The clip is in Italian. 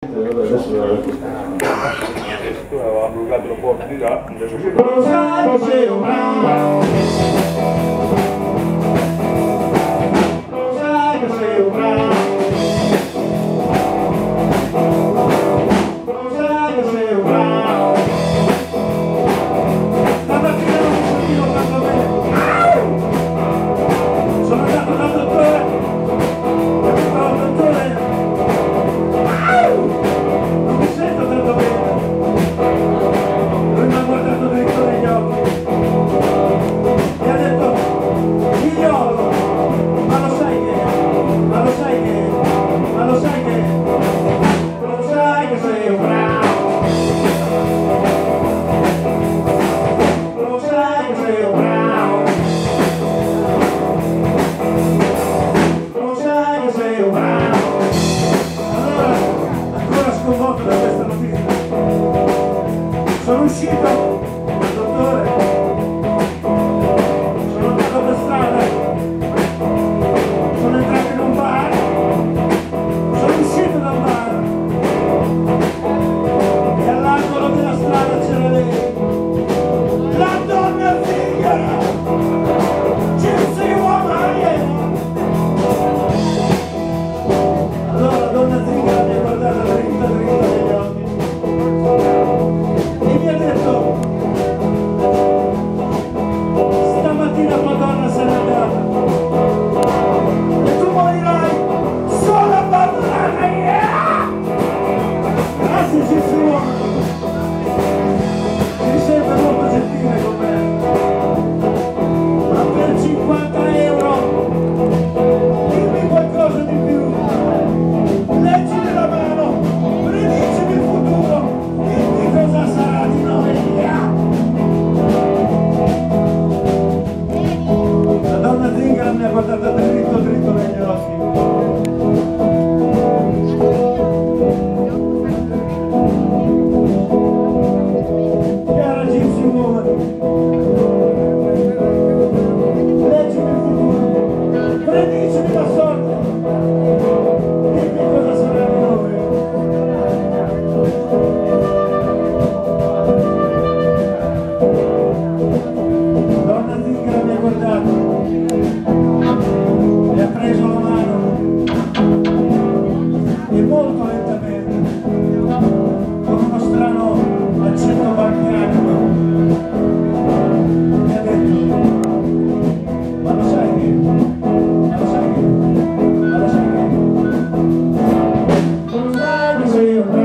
Tu aveva bruciato la porta di là, sono uscito dal dottore, sono andato per strada, sono entrato in un bar, sono uscito dal bar e all'angolo della strada c'era lei, la donna zingara, Gypsy Woman. Allora la donna zingara mi ha guardato dritta negli occhi e mi ha detto: stamattina tua donna se n'è andata e tu morirai solo abbandonata. Yeah! Grazie Gypsy Woman, sei sempre molto gentile con me, ma per 50 euro dimmi qualcosa di più, leggimi la mano, predicimi il futuro, dimmi cosa sarà di noi. La donna zingara mi ha guardato dritto negli occhi. Cara Gypsy Woman, leggimi il futuro, predicimi la sorte, dimmi cosa sarà di noi. Donna zingara mi ha guardato, mi ha preso la mano e molto lentamente, con uno strano accento balcanico, mi ha detto: ma lo sai che, ma lo sai che, ma lo sai che, lo sai che sei un